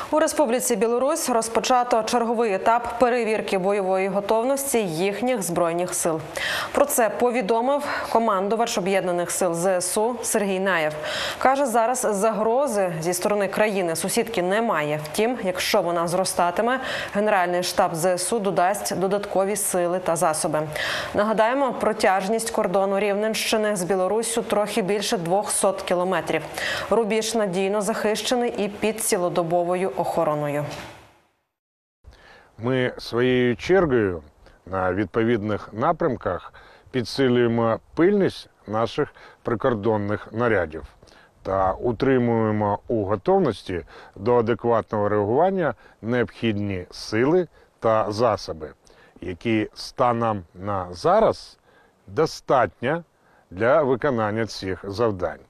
У Республіці Білорусь розпочато черговий етап перевірки бойової готовності їхніх Збройних сил. Про це повідомив командувач Об'єднаних сил ЗСУ Сергій Наєв. Каже, зараз загрози зі сторони країни-сусідки немає. Втім, якщо вона зростатиме, Генеральний штаб ЗСУ додасть додаткові сили та засоби. Нагадаємо, протяжність кордону Рівненщини з Білоруссю трохи більше 200 кілометрів. Рубіж надійно захищений і під цілодобовою охороною. Ми своєю чергою на відповідних напрямках підсилюємо пильність наших прикордонних нарядів та утримуємо у готовності до адекватного реагування необхідні сили та засоби, які станом на зараз достатньо для виконання цих завдань.